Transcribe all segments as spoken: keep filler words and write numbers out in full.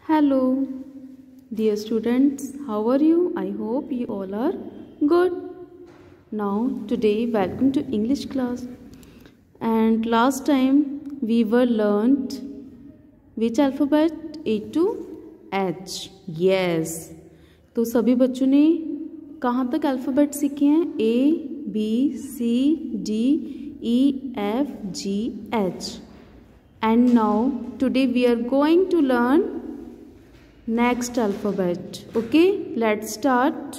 Hello, dear students, how are you? I hope you all are good. Now, today, welcome to English class. And last time, we were learned which alphabet? A to H. Yes. तो सभी बच्चों ने कहाँ तक alphabet सीखे हैं? A, B, C, D, E, F, G, H. And now, today we are going to learn next alphabet. Okay, let's start.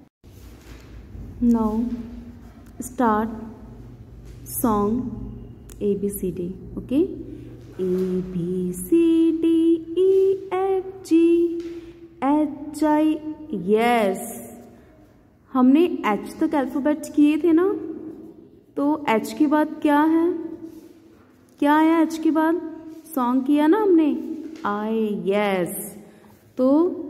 Now start song A B C D. Okay, A B C D E F G H I. Yes, हमने H तक alphabets किए थे ना, तो H के बाद क्या है? क्या है H के बाद? सॉन्ग किया ना हमने I. Yes, तो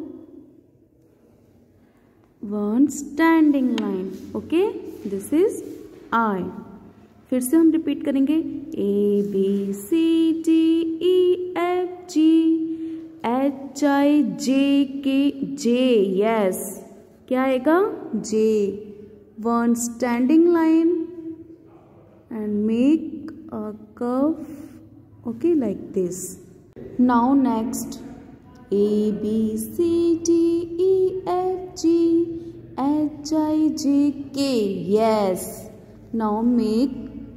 one standing line. Okay, this is I. फिर से हम रिपीट करेंगे A B C D E F G H I J K J. Yes, क्या आएगा? J. One standing line and make a curve. Okay, like this. Now next A B C D E F G H I J K. Yes. Now make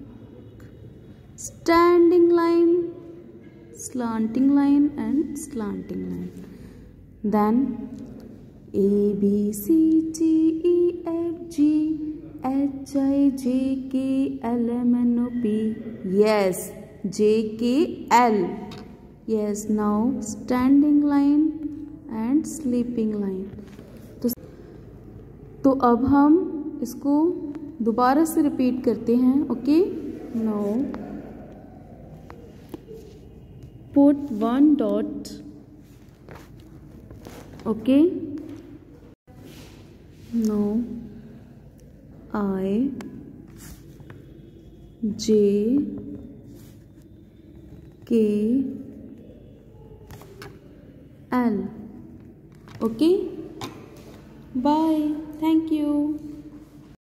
standing line, slanting line and slanting line. Then A B C D E F G H I J K L M N O P. Yes. J K L. Yes, now standing line and sleeping line. तो तो अब हम इसको दोबारा से repeat करते हैं. Okay, now put one dot. Okay, now I J K L. Okay, bye, thank you.